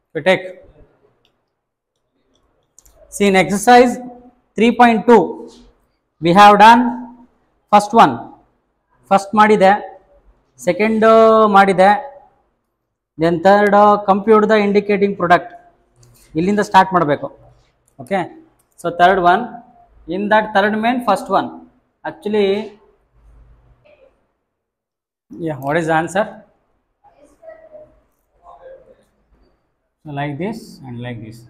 We take. See, in exercise 3.2 we have done first one. First ಮಾಡಿದೆ, second ಮಾಡಿದೆ, then third compute the indicating product. ಇಲ್ಲಿಂದ start ಮಾಡಬೇಕು. Okay, so third one, in that third main first one actually, yeah, what is the answer? So like this and like this,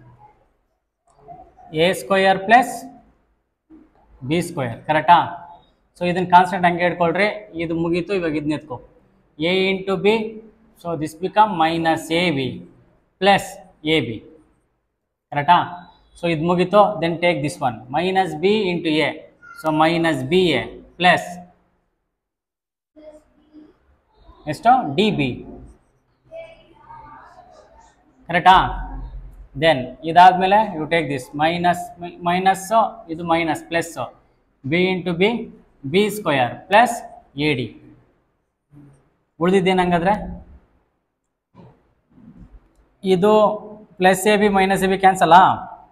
a square plus b square, ಕರೆಕ್ಟಾ? So ಇದನ್ನು constant ಹಂಗೆ ಇಟ್ಕೊಳ್ರಿ, ಇದು ಮುಗೀತು. ಇವಾಗ ಇದನ್ನ ಎತ್ಕೊ, a into B, so this become minus A B plus A B, ಕರೆಕ್ಟಾ? ಸೊ ಇದು ಮುಗೀತು. Then take this one, minus B into A, so minus B A plus ಎಷ್ಟು ಡಿ ಬಿ, ಕರೆಕ್ಟಾ? ದೆನ್ ಇದಾದಮೇಲೆ you take this minus minus, ಇದು minus plus, B into B, B square plus A D. ಉಳಿದಿದ್ದೇನು ಹಂಗಾದ್ರೆ? ಇದು plus A B minus A B ಕ್ಯಾನ್ಸಲ್ಲಾ,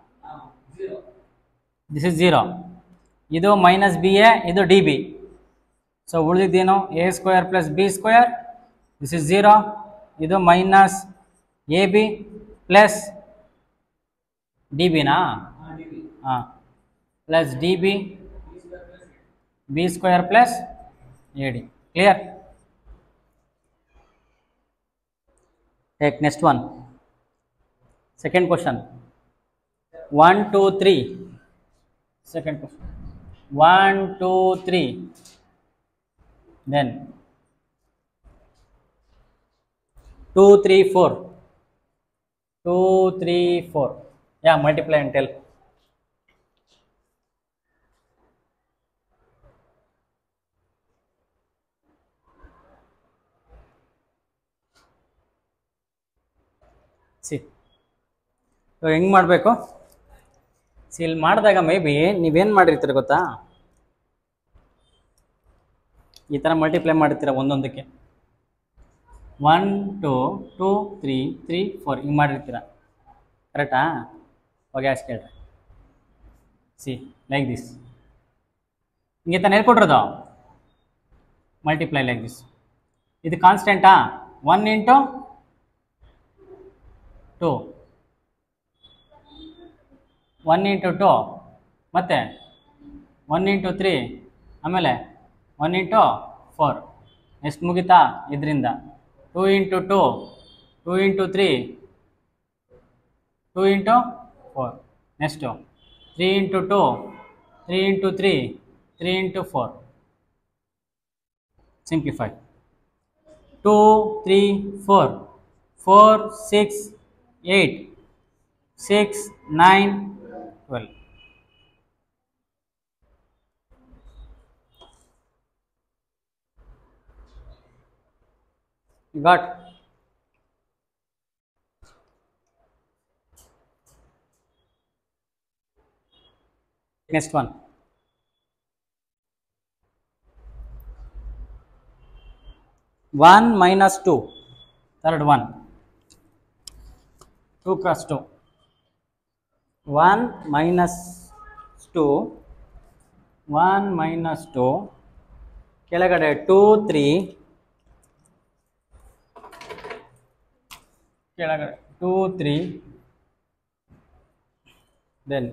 this is zero. ಇದು minus B A, ಇದು ಡಿ ಬಿ. ಸೊ ಉಳಿದಿದ್ದೇನು? A square plus B square, this is zero. ಇದು minus A B plus D ಬಿನಾ? ಹಾಂ, plus D B, B square plus A D. Clear? Take next one, second question. 1 2 3, second question 1 2 3, then 2 3 4, 2 3 4. Yeah, multiply and tell. C ಹೆಂಗೆ ಮಾಡಬೇಕು? C ಇಲ್ಲಿ ಮಾಡಿದಾಗ may be ನೀವೇನು ಮಾಡಿರ್ತೀರ ಗೊತ್ತಾ, ಈ ಥರ ಮಲ್ಟಿಪ್ಲೈ ಮಾಡಿರ್ತೀರ ಒಂದೊಂದಕ್ಕೆ. 1 2 2 3 3 4 ಹಿಂಗೆ ಮಾಡಿರ್ತೀರ, ಕರೆಕ್ಟಾ? ಓಕೆ, ಅಷ್ಟು ಕೇಳ್ರಿ. ಸಿ ಲೈಕ್ ದಿಸ್, ಹಿಂಗೆ ತಾನು ಹೇಳ್ಕೊಟ್ರದು, ಮಲ್ಟಿಪ್ಲೈ ಲೈಕ್ ದಿಸ್. ಇದು ಕಾನ್ಸ್ಟೆಂಟಾ? 1 ಇಂಟು 2, 1 ಇಂಟು 2, ಮತ್ತು 1 ಇಂಟು 3, ಆಮೇಲೆ 1 ಇಂಟು 4. ಎಷ್ಟು ಮುಗಿತಾ ಇದರಿಂದ? 2 into 2, 2 into 3, 2 into 4. Next 3 into 2, 3 into 3, 3 into 4. Simplify. 2 3 4, 4 6 8, 6 9 12. You got? Next one. 1 minus 2, third one. 2 cross 2. 1 minus 2, 1 minus 2, ಕೆಳಗಡೆ 2 3, ಕೆಳಗಡೆ 2 3, then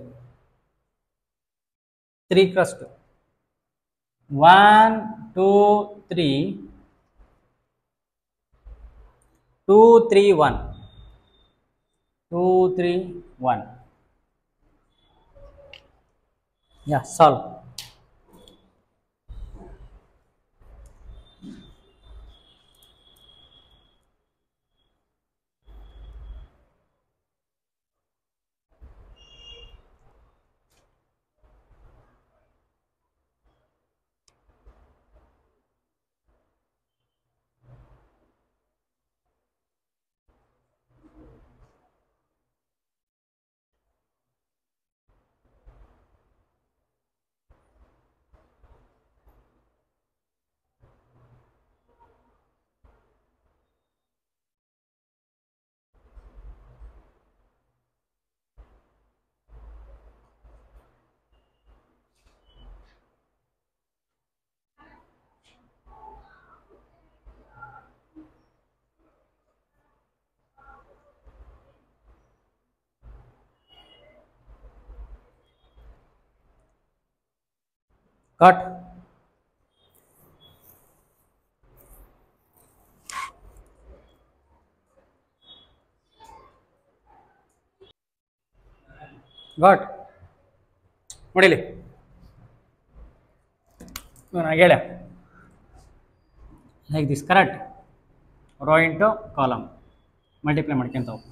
3 cross 2. 1 2 3, 2 3 1, 2 3 1. Yeah, solve. Got? Got ನೋಡಿಲಿ ಹೇಳ like this, correct? Row into column multiply ಮಾಡ್ಕೊಂತ ಹೋಗು.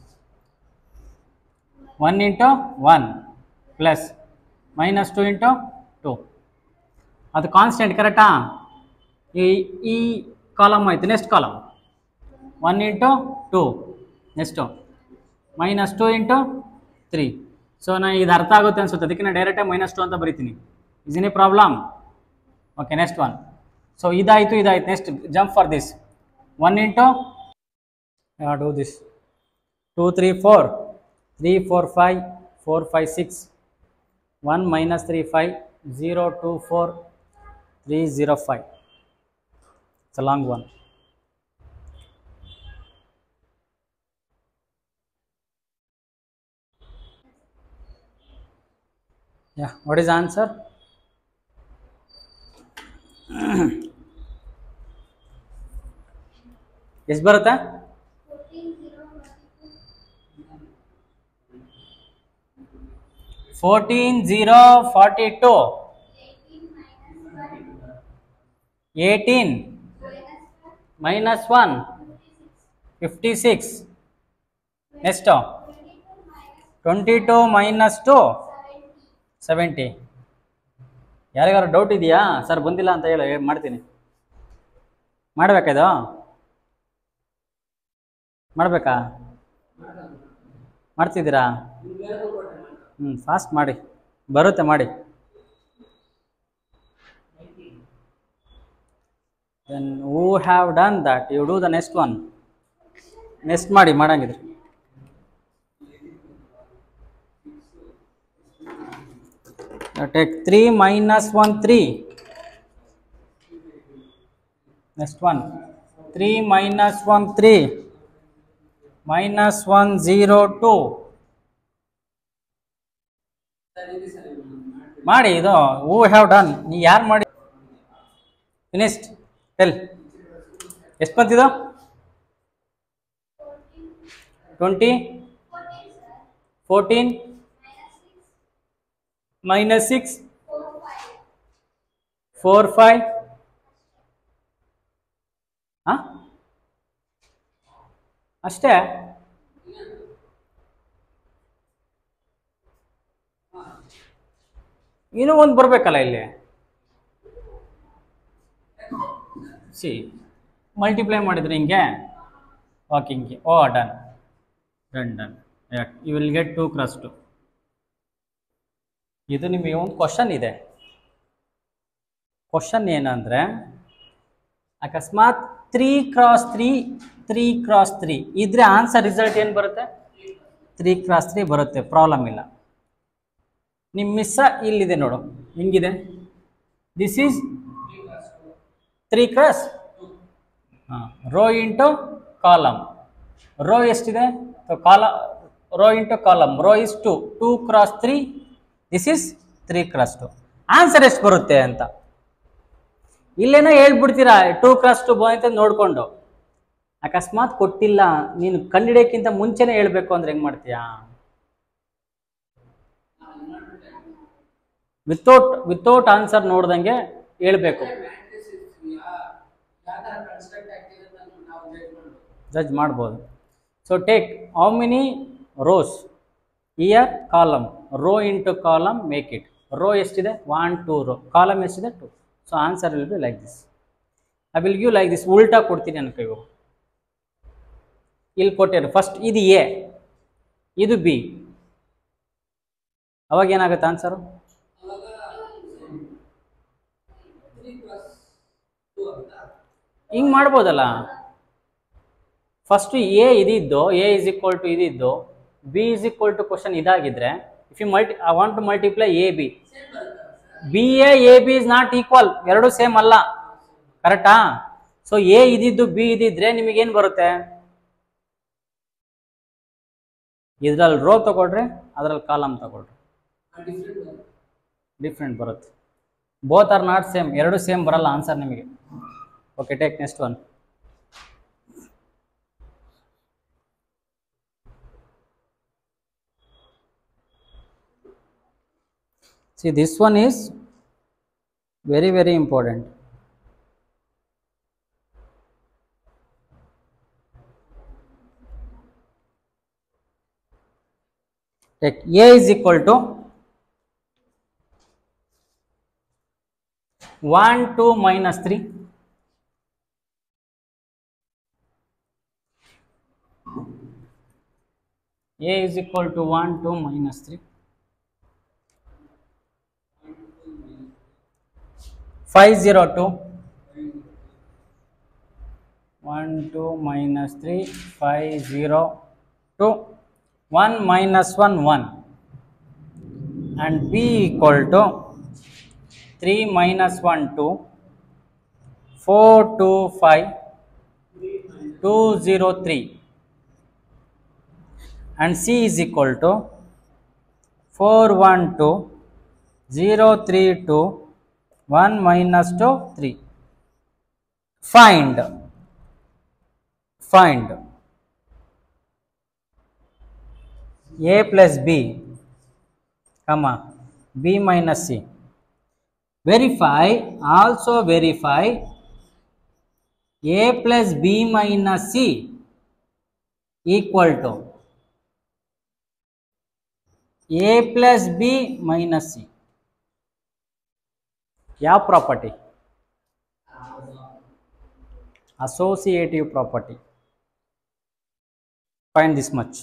1 into 1 plus -2 into 2, ಅದು constant, ಕರೆಕ್ಟಾ? ಈ column ಆಯಿತು. Next column 1 into 2, next -2 into 3. So ನಾನು ಇದು ಅರ್ಥ ಆಗುತ್ತೆ ಅನ್ಸುತ್ತೆ, ಅದಕ್ಕೆ ನಾನು ಡೈರೆಕ್ಟಾಗಿ -2 ಅಂತ ಬರಿತೀನಿ. Is any problem? Okay, next one. So ಇದಾಯಿತು. Next jump for this. 1 into do this 2 3 4 3 4 5 4 5 6 1 -3 5 0 2 4 3 0 5. It's a long one. Yeah, what is the answer? ಎಷ್ಟು ಬರುತ್ತೆ? 14 0 42 18 -1 56. ನೆಕ್ಸ್ಟ್ 22 -2 70. ಯಾರಿಗಾರು ಡೌಟ್ ಇದೆಯಾ? ಸರ್ ಬಂದಿಲ್ಲ ಅಂತ ಹೇಳಿ ಮಾಡ್ತೀನಿ. ಮಾಡಬೇಕಾ? ಮಾಡಬೇಕಾ? ಮಾಡ್ತಿದ್ದೀರಾ? ಫಾಸ್ಟ್ ಮಾಡಿ, ಬರುತ್ತೆ ಮಾಡಿ. Then who have done that, you do the next one. Next ಮಾಡಿ ಮಾಡಂಗಿದ್ರೆ. Take 3 -1 3. Next one 3 -1 3 -1 0 2. ಮಾಡಿ ಇದು. ಹೂ ಹ್ಯಾವ್ ಡನ್, ನೀ ಯಾರು ಮಾಡಿ? ಫಿನಿಶ್ಡ್. ಟೆಲ್ ಎಷ್ಟು ಬಂತಿದ್ದು? 20 14 -6 4 5. ಅಷ್ಟೇ? ಇನ್ನೂ ಒಂದು ಬರಬೇಕಲ್ಲ ಇಲ್ಲಿ. ಸಿ ಮಲ್ಟಿಪ್ಲೈ ಮಾಡಿದ್ರೆ ಹಿಂಗೆ. ಓಕೆ, ಹಿಂಗೆ. Oh done done done. You will get 2 × 2. ಇದು ನಿಮಗೆ ಒಂದು ಕ್ವಶನ್ ಇದೆ. ಕ್ವಶನ್ ಏನಂದರೆ, ಅಕಸ್ಮಾತ್ 3 × 3 3 × 3 ಇದ್ರೆ ಆನ್ಸರ್ ರಿಸಲ್ಟ್ ಏನು ಬರುತ್ತೆ? 3 × 3 ಬರುತ್ತೆ, ಪ್ರಾಬ್ಲಮ್ ಇಲ್ಲ. ನಿಮ್ಮ ಮಿಸ್ಸ ಇಲ್ಲಿದೆ ನೋಡು, ಹಿಂಗಿದೆ. This is 3 × row into column. Row ಎಷ್ಟಿದೆ? Row into column. Row is 2 2 × 3. This is 3 × 2. Answer ಎಷ್ಟು ಬರುತ್ತೆ ಅಂತ ಇಲ್ಲೇನೋ ಹೇಳ್ಬಿಡ್ತೀರಾ. 2 × 2 ಬಂತ ನೋಡಿಕೊಂಡು. ಅಕಸ್ಮಾತ್ ಕೊಟ್ಟಿಲ್ಲ, ನೀನು ಕಂಡಿಡಿಯೋಕ್ಕಿಂತ ಮುಂಚೆನೇ ಹೇಳ್ಬೇಕು ಅಂದ್ರೆ ಹೆಂಗೆ ಮಾಡ್ತೀಯಾ? ವಿತೌಟ್ ಆನ್ಸರ್ ನೋಡ್ದಂಗೆ ಹೇಳ್ಬೇಕು. ಜಡ್ಜ್ ಮಾಡ್ಬೋದು. So take how many rows here? Column. Row into column, make it. Row ಎಷ್ಟಿದೆ? 1 2 ರೋ. ಕಾಲಮ್ ಎಷ್ಟಿದೆ? 2. So answer will be like this. I will give like this. ಉಲ್ಟಾ ಕೊಡ್ತೀನಿ ಅನ್ಕೋ. ಇಲ್ಲಿ ಕೊಟ್ಟಿರೋ ಫಸ್ಟ್ ಇದು ಎ, ಇದು ಬಿ. ಅವಾಗ ಏನಾಗುತ್ತೆ ಆನ್ಸರು? ಹಿಂಗೆ ಮಾಡ್ಬೋದಲ್ಲ. ಫಸ್ಟು ಎ ಇದಿದ್ದು, ಎ ಇಸ್ ಈಕ್ವಲ್ ಟು ಇದಿದ್ದು, B is equal to question ಇದಾಗಿದ್ರೆ, if you I want to multiply A B, B A B is not equal. ಎರಡು ಸೇಮ್ ಅಲ್ಲ, ಕರೆಕ್ಟಾ? ಸೊ ಎ ಇದಿದ್ದು ಬಿ ಇದಿದ್ರೆ ನಿಮಗೇನು ಬರುತ್ತೆ? ಇದ್ರಲ್ಲಿ ರೋ ತಗೊಳ್ರಿ, ಅದ್ರಲ್ಲಿ ಕಾಲಮ್ ತಗೊಳ್ರಿ, ಡಿಫ್ರೆಂಟ್ ಬರುತ್ತೆ. ಬೋತ್ ಆರ್ ನಾಟ್ ಸೇಮ್, ಎರಡು ಸೇಮ್ ಬರಲ್ಲ ಆನ್ಸರ್ ನಿಮಗೆ. Okay, take next one. See, this one is very, very important. Take A is equal to 1, 2, minus 3. A is equal to 1, 2, minus 3. 5, 0, 2. 1, 2, minus 3, 5, 0, 2. 1 minus 1, 1. And B equal to 3 minus 1, 2. 4, 2, 5. 2, 0, 3. And C is equal to 4, 1, 2. 0, 3, 2. 1 minus 2, 3. Find A plus B, comma, B minus C. Verify, also verify A plus B minus C equal to A plus B minus C. ಯಾವ property? Associative property. Find this much.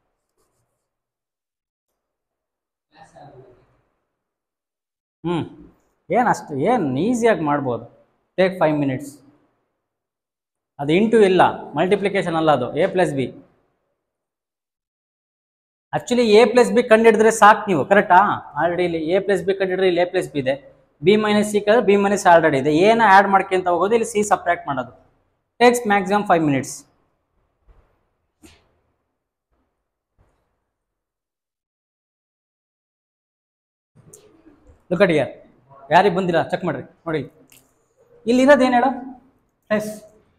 ಏನಷ್ಟು ಏನು ಈಸಿಯಾಗಿ ಮಾಡ್ಬೋದು. Take 5 minutes. ಅದು into ಇಲ್ಲ, multiplication ಅಲ್ಲ, ಅದು A plus B. Actually A plus B ಕಂಡಿಡಿದ್ರೆ ಸಾಕು ನೀವು, ಕರೆಕ್ಟಾ? ಆಲ್ರೆಡಿ ಇಲ್ಲಿ A plus B ಕಂಡಿಡಿದ್ರೆ ಇಲ್ಲಿ A plus B ಇದೆ, B minus C ಕಳೆದ್ರೆ B minus ಆಲ್ರೆಡಿ ಇದೆ. ಏನು ಆ್ಯಡ್ ಮಾಡ್ಕೊಂತ ಹೋಗೋದು, ಇಲ್ಲಿ C ಸಪ್ರೇಟ್ ಮಾಡೋದು. Takes maximum 5 minutes. Look at here. ಯಾರಿಗೆ ಬಂದಿಲ್ಲ ಚೆಕ್ ಮಾಡ್ರಿ, ನೋಡಿ ಇಲ್ಲಿರೋದು ಏನು ಹೇಳೋ, ಪ್ಲಸ್.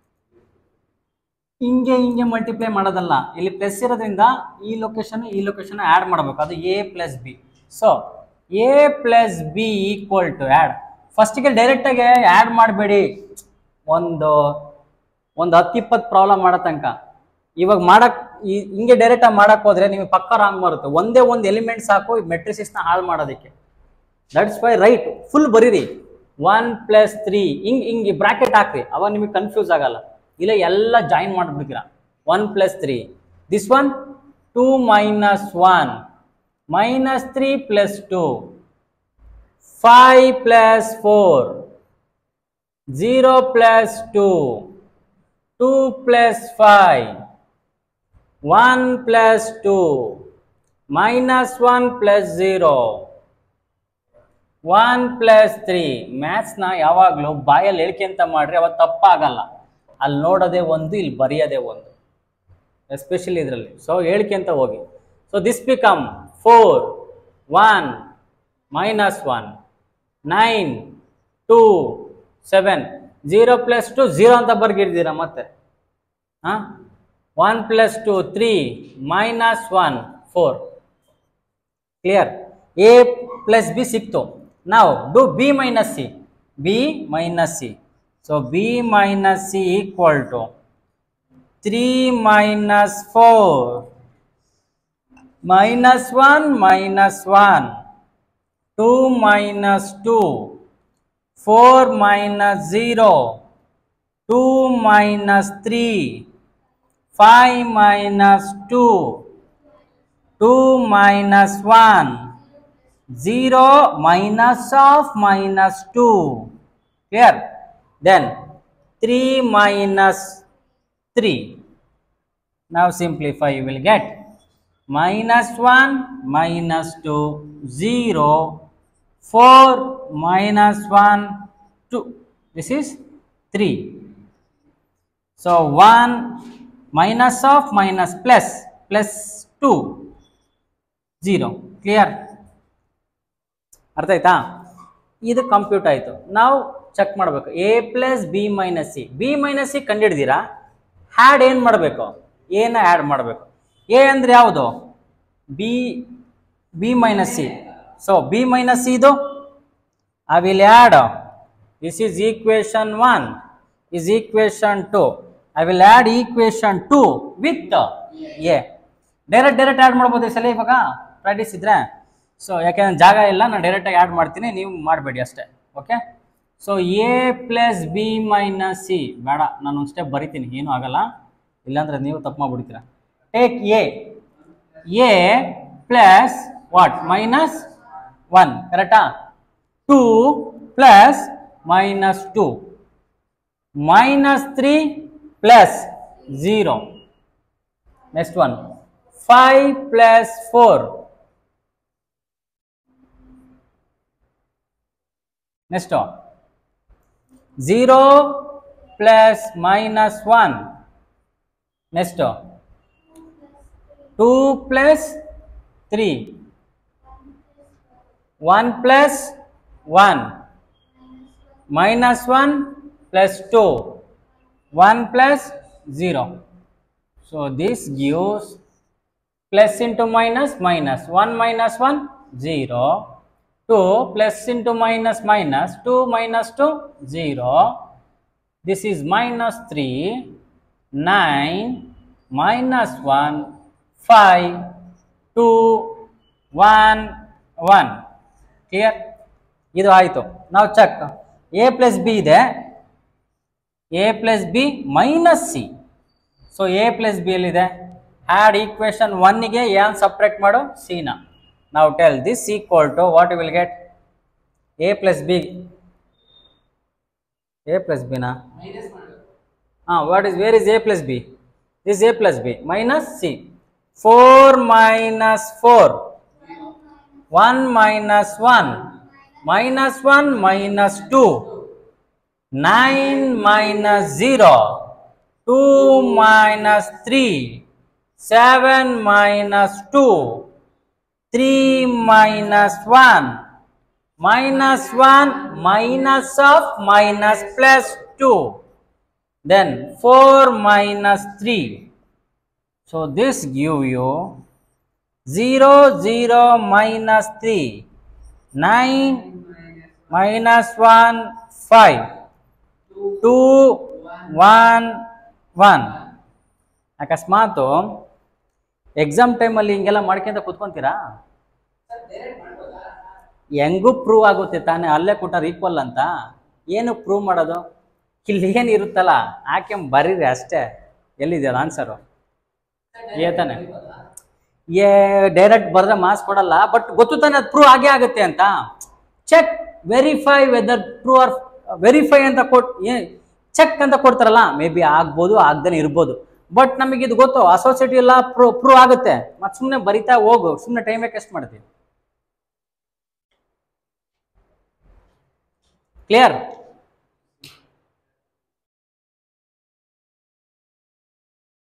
ಹಿಂಗೆ ಮಲ್ಟಿಪ್ಲೈ ಮಾಡೋದಲ್ಲ, ಇಲ್ಲಿ ಪ್ಲಸ್ ಇರೋದ್ರಿಂದ ಈ ಲೊಕೇಶನ್ ಆ್ಯಡ್ ಮಾಡಬೇಕು, ಅದು A plus B. So A plus B equal to add. ಫಸ್ಟಿಗೆ ಡೈರೆಕ್ಟಾಗಿ ಆ್ಯಡ್ ಮಾಡಬೇಡಿ, ಒಂದು 10-20 ಪ್ರಾಬ್ಲಮ್ ಮಾಡೋ ತನಕ. ಇವಾಗ ಹಿಂಗೆ ಡೈರೆಕ್ಟಾಗಿ ಮಾಡಕ್ಕೆ ಹೋದ್ರೆ ನಿಮಗೆ ಪಕ್ಕ ರಾಂಗ್ ಬರುತ್ತೆ. ಒಂದೇ ಒಂದು ಎಲಿಮೆಂಟ್ ಸಾಕು ಮೆಟ್ರಿಸಿಸ್ನ ಹಾಳು ಮಾಡೋದಕ್ಕೆ. ದಟ್ಸ್ ವೈ ರೈಟ್ ಫುಲ್ ಬರೀರಿ. 1 plus 3 ಹಿಂಗೆ ಬ್ರಾಕೆಟ್ ಹಾಕ್ರಿ, ಅವಾಗ ನಿಮಗೆ ಕನ್ಫ್ಯೂಸ್ ಆಗಲ್ಲ. ಇಲ್ಲ ಎಲ್ಲ ಜಾಯಿನ್ ಮಾಡಿಬಿಡ್ತೀರಾ. 1 plus 3, this one 2 minus 1, minus 3 plus 2, 5 plus 4, 0 plus 2, 2 plus 5, 1 plus 2, minus 1 plus 0, 1 plus 3. ಮ್ಯಾಥ್ಸ್ನ ಯಾವಾಗಲೂ ಬಾಯಲ್ಲಿ ಹೇಳ್ಕೊಂತ ಮಾಡ್ರಿ, ಅವಾಗ ತಪ್ಪಾಗಲ್ಲ. ಅಲ್ಲಿ ನೋಡೋದೇ ಒಂದು, ಇಲ್ಲಿ ಬರೆಯೋದೇ ಒಂದು, ಎಸ್ಪೆಷಲಿ ಇದರಲ್ಲಿ. ಸೊ ಹೇಳ್ಕೊಂತ ಹೋಗಿ. So this become 4, 1, minus 1, 9, 2, 7, 0 plus 2, 0 ಅಂತ ಬರ್ಗಿಡ್ತೀರಾ ಮತ್ತೆ. 1 plus 2, 3, minus 1, 4. Clear? A plus B ಸಿಕ್ತು. Now do B minus C. B minus C. So B minus C equal to 3 minus 4, minus 1, minus 1, 2 minus 2, 4 minus 0, 2 minus 3, 5 minus 2, 2 minus 1, 0 minus of minus 2. Clear? Then 3 minus 3. Now simplify, you will get minus 1, minus 2, 0, 4, minus 1, 2. This is 3. So 1 minus of minus plus 2, 0. Clear? ಅರ್ಥ ಆಯ್ತಾ? ಇದು compute ಆಯಿತು. ನಾವು check ಮಾಡಬೇಕು. A plus B minus C, B minus C ಕಂಡುಹಿಡ್ದಿರಾ, add ಏನು ಮಾಡಬೇಕು, ಎನ ಆ್ಯಡ್ ಮಾಡಬೇಕು. ಎ ಅಂದರೆ ಯಾವುದು, B minus C. So B minus C ಇದು I will add, this is equation 1 is equation 2. I will add equation 2 with A. Direct add ಮಾಡ್ಬೋದು ಈ ಸಲ ಇವಾಗ ಪ್ರಾಕ್ಟೀಸ್ ಇದ್ರೆ. ಸೊ ಯಾಕೆಂದ್ರೆ ಜಾಗ ಇಲ್ಲ, ನಾನು ಡೈರೆಕ್ಟಾಗಿ ಆ್ಯಡ್ ಮಾಡ್ತೀನಿ, ನೀವು ಮಾಡಬೇಡಿ ಅಷ್ಟೇ. Okay, so A plus B minus C ಬೇಡ, ನಾನು ಒಂದು ಸ್ಟೆಪ್ ಬರಿತೀನಿ, ಏನೂ ಆಗಲ್ಲ, ಇಲ್ಲಾಂದ್ರೆ ನೀವು ತಪ್ಪು ಮಾಡಿಬಿಡ್ತೀರಾ. Take A plus what minus 1, ಕರೆಕ್ಟಾ. 2 plus minus 2 minus 3 plus 0. Next one, 5 plus 4. Next one, 0 plus minus 1. Next one, 2 plus 3, 1 plus 1, minus 1 plus 2, 1 plus 0. So this gives plus into minus minus, 1 minus 1 0, 2 plus into minus minus, 2 minus 2 0. This is minus 3, 9, minus 1, 5, 2, 1, 1. Clear? ಇದು ಆಯಿತು. ನಾವು check, A plus B ಇದೆ, A plus B minus C. So A plus B ಎಲ್ಲಿದೆ, add equation 1ಗೆ ಏನು separate ಮಾಡು, ಸಿನ. ನಾವು tell this equal to what you will get, A plus B, A plus ಬಿನಾ, what is, where is A plus B, this A plus B minus C. 4 minus 4, 1 minus 1, minus 1 minus 2, 9 minus 0, 2 minus 3, 7 minus 2, 3 minus 1, minus 1 minus of minus plus 2, then 4 minus 3. So this give you 0 0 minus 3, 9 minus 1 5, 2 1 1. ಅಕಸ್ಮಾತ್ exam ಟೈಮಲ್ಲಿ ಹಿಂಗೆಲ್ಲ ಮಾಡ್ಕೊಂತ ಕೂತ್ಕೊಂತೀರಾ, ಹೆಂಗೂ prove ಆಗುತ್ತೆ ತಾನೇ, ಅಲ್ಲೇ ಕೊಟ್ಟಾರ equal ಅಂತ. ಏನು ಪ್ರೂವ್ ಮಾಡೋದು, ಇಲ್ಲಿ ಏನು ಇರುತ್ತಲ್ಲ ಆಕೆ ಬರೀರಿ ಅಷ್ಟೇ. ಎಲ್ಲಿದೆ ಆನ್ಸರು, ತಾನೆ. ಡೈರೆಕ್ಟ್ ಬರೆದ್ರೆ ಮಾರ್ಕ್ಸ್ ಕೊಡಲ್ಲ, ಬಟ್ ಗೊತ್ತು ತಾನೆ ಅದು ಪ್ರೂವ್ ಆಗೇ ಆಗುತ್ತೆ ಅಂತ. Check verify whether true or verify ಅಂತ ಚೆಕ್ ಅಂತ ಕೊಡ್ತಾರಲ್ಲ, ಮೇ ಬಿ ಆಗ್ಬೋದು ಆಗ್ದೇನೆ ಇರ್ಬೋದು, ಬಟ್ ನಮಗೆ ಇದು ಗೊತ್ತು ಅಸೋಸಿಯೇಟಿವ್ ಎಲ್ಲ ಪ್ರೂವ್ ಆಗುತ್ತೆ. ಮತ್ತೆ ಸುಮ್ಮನೆ ಬರಿತಾ ಹೋಗು, ಸುಮ್ಮನೆ ಟೈಮ್ ವೇಸ್ಟ್ ಮಾಡ್ತೀವಿ. ಕ್ಲಿಯರ್?